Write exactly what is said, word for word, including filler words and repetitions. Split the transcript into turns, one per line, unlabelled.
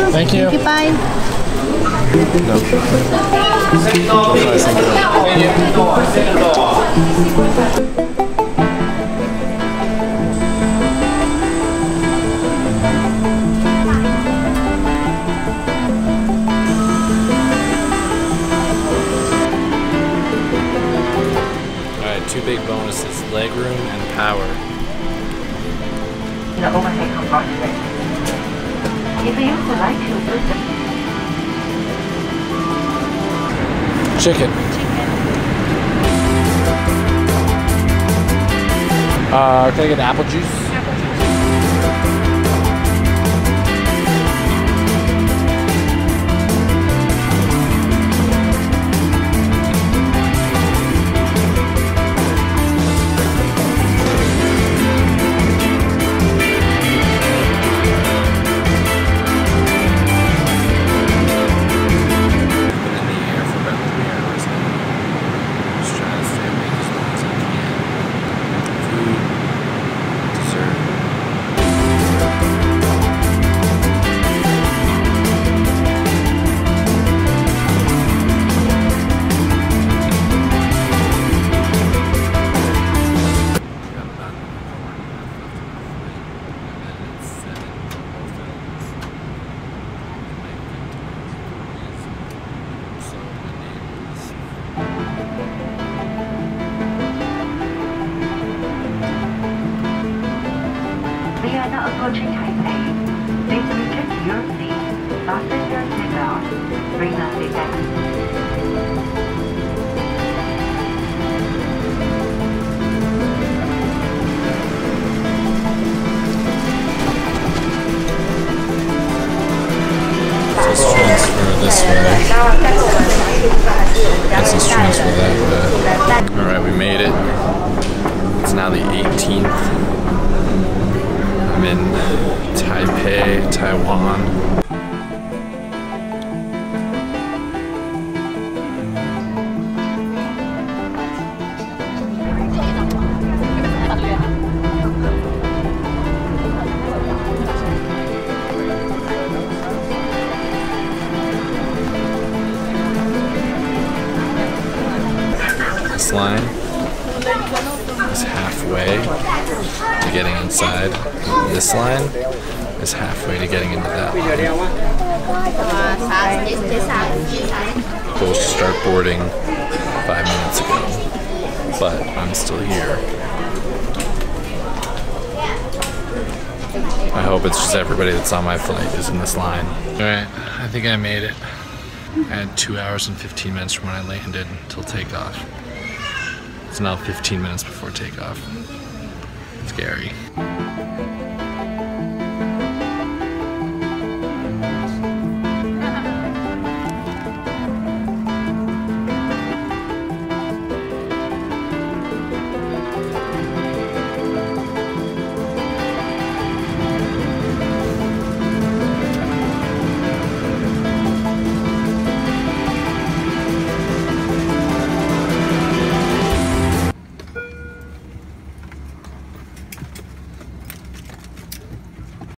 Thank you.
Goodbye.
Nope.
Two big bonuses, legroom and power.
The overhead compartment. If you would like to use the
Chicken.
Uh, can I get apple juice?
We are now approaching Taipei. Please return to your seat, fasten your seatbelt, bring up the exit.
Let's transfer this way. Guess let's transfer that way. Alright, we made it. It's now the eighteenth. I'm in Taipei, Taiwan. This line is halfway to getting inside. This line is halfway to getting into that line. Supposed to start boarding five minutes ago, but I'm still here. I hope it's just everybody that's on my flight is in this line. Alright, I think I made it. I had two hours and fifteen minutes from when I landed until takeoff. It's now fifteen minutes before takeoff. Scary.